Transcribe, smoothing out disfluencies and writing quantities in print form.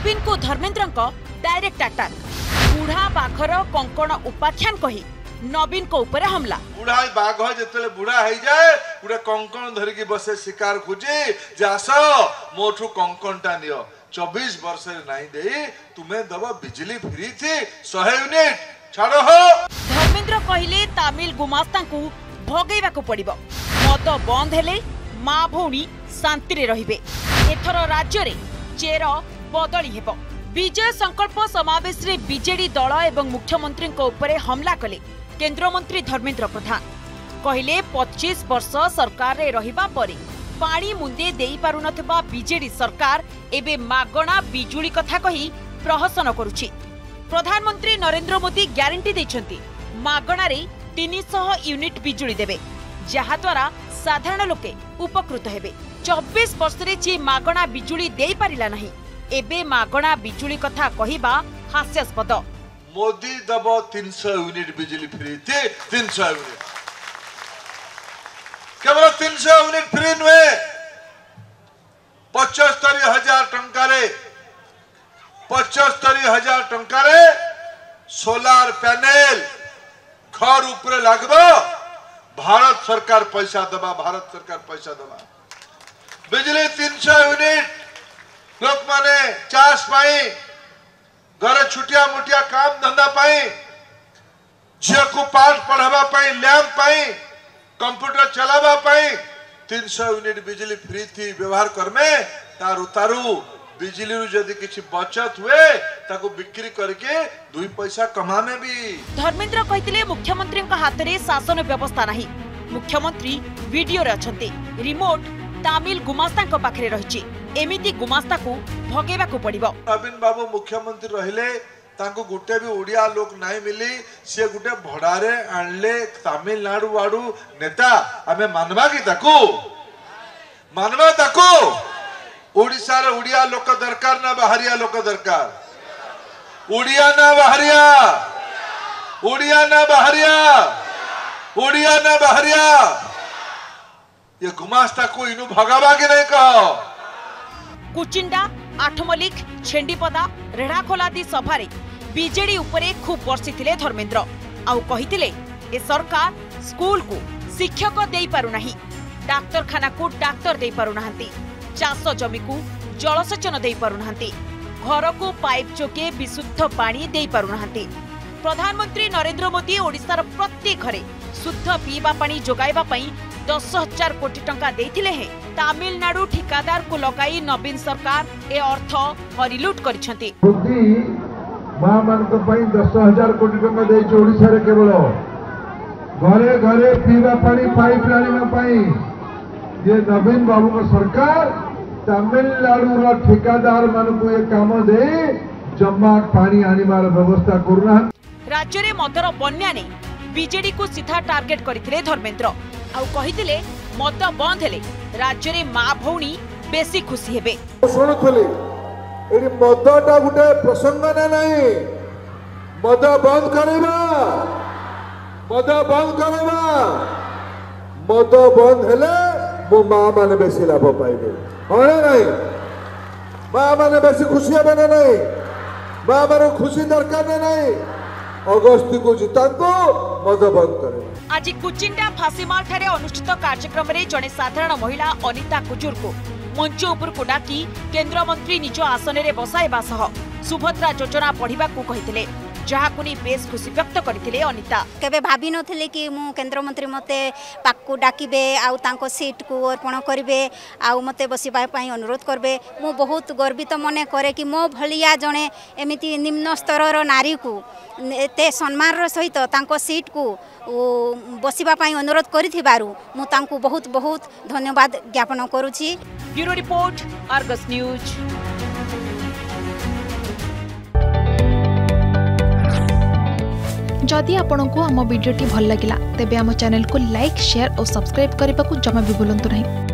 नवीन को Dharmendra direct attack. बुढ़ा बाघर कंकण उपाख्यान कही नवीन को ऊपर हमला। बुढ़ा बाघ जिते बुढ़ा हो जाए गोटे कंकण धरिकी बसे शिकार खोजे आस मोठू कंकणटा नियो 24 वर्ष नहीं दे तुम्हें दब बिजली फ्री थी 100 यूनिट छाड़ हो। धर्मेंद्र कहले तामिल गुमास्ता को भगेवा को पड़िबो। मद बंद हेले माँ भौणी शांति रे रहिबे। एथर राज्य रे चेर बदली हेबो। विजय संकल्प समावेश रे बीजेडी दल एवं मुख्यमंत्री को ऊपर हमला कले केंद्र मंत्री धर्मेंद्र प्रधान। कहले 25 वर्ष सरकार रे रहिबा परे पानी मुंदे देई पारु नथबा बीजेडी सरकार एबे मागणा बिजुली कथा कही प्रहसन करुछि। प्रधानमंत्री नरेंद्र मोदी ग्यारंटी दैछंती मागणा रे 300 यूनिट बिजुली देबे जहा द्वारा साधारण लोके उपकृत हेबे। 24 वर्ष रे जे मागणा बिजुली देई पारिला नहीं एबे मागणा बिजुली कथा कहिबा हास्यास्पद। मोदी दब 300 यूनिट बिजली फ्री थी 300 यूनिट केवल 300 यूनिट फ्री नुहे 75,000 टंकारे 75,000 टंकारे सोलार पैनल घर ऊपर लगबो भारत सरकार पैसा दबा भारत सरकार पैसा दबा। बिजली 300 यूनिट लोक माने चाष पाई घर छुटिया मुटिया काम धंदा पाई झील को पाठ पढ़ावा पाई लैंप पाई कंप्यूटर चलावा पाई 300 यूनिट बिजली फ्री थी व्यवहार करमे तार उतारू बिजली रु जदि किछि बचत हुए ताको बिक्री करके 2 पैसा कमामे भी। धर्मेंद्र कहितले मुख्यमंत्री हाथ रे शासन व्यवस्था नहीं। मुख्यमंत्री वीडियो रे अछंती रिमोट तामिल गुमास्ता को पाखरे रहिछि एमिति गुमास्ता को भगेवा को पड़िबो। नवीन बाबू मुख्यमंत्री रहिले ताको गुटे भी ओडिया लोक नहीं मिली से गुटे भड़ारे आणले तमिलनाडु वाडू नेता आमे मानवा की ताको मानवा ताको ओडिसा रे ओडिया लोक दरकार ना बाहरिया लोक दरकार ओडिया ना बाहरिया ओडिया ना बाहरिया ओडिया ना बाहरिया ये गुमास्ता को इनु भगावा के नहीं कहो। कुचिंडा आठमल्लिक छेंडीपदा रेढ़ाखोलादी सभारे बीजेडी उपरे खूब बर्षिथिले धर्मेंद्र आउ कहिथिले ए सरकार स्कूल को शिक्षक देई पारु नाही डाक्तरखाना को डाक्तर देई पारु नाहंती चाष जमी को जलसेचन देई पारु नाहंती घर को पाइप जोगे विशुद्ध पानी देई पारु नाहंती। प्रधानमंत्री नरेंद्र मोदी ओडिसार प्रत्येक घरे शुद्ध पीवा पानी जोगाइबा पई 10,000 कोटी टंका देथिले हे तमिलनाडु ठिकादार को लगाई नवीन सरकार ए अर्थ हरिलुट करिसंती। मोदी मां मान को पई 10,000 कोटी टंका दे ओडिसा रे केवल घरे घरे पीवा पानी पाइप लाइना पाई ये नवीन बाबू को सरकार तमिलनाडु रो ठिकादार मान को ये काम दे जम्मा पानी आनिमार व्यवस्था करना। राज्य रे मदर बन्या ने बीजेडी को सीधा टार्गेट करथिले धर्मेंद्र आउ कहिथिले मद बंद हेले राज्य रे मां भौणी बेसी खुशी हेबे। सुनथले एडी मदटा गुटे प्रसंग ना नहीं मद बंद करबा मद बंद हेले मो मां माने बेसी लाभ पाइबे होना नहीं मां माने बेसी खुशी हेबे ना नहीं मां माने खुशी दरकार ना नहीं अगस्त को जितांतो मद बंद करे। आज कुचिंडा फांसीमाल ठारे अनुष्ठित कार्यक्रम में जड़े साधारण महिला अनिता कुजूर को मंच उपर को डाकी केंद्र मंत्री निज आसन में बसाइबा सह सुभद्रा योजना पढ़ा को कहिथिले जहां बेस खुशी व्यक्त करथिले अनिता। केबे भाभी नथिले कि मु केंद्र मंत्री मते पाकू डाकिबे आउ तांको सीट को अर्पण करिवे आउ मते बसिबा पई अनुरोध करबे मु बहुत गर्वित मने करे कि मो भलिया जणे एमिति निम्न स्तर नारी को एते सम्मान सहित तांको सीट को बसिबा पई अनुरोध करिथिबारु मु तांको बहुत बहुत धन्यवाद ज्ञापन करूछि। Bureau report Argus news. जदि आपंक आम भिडी भल लगा तेब आम चैनल को लाइक शेयर और सब्सक्राइब करने को जमा भी भूलु नहीं।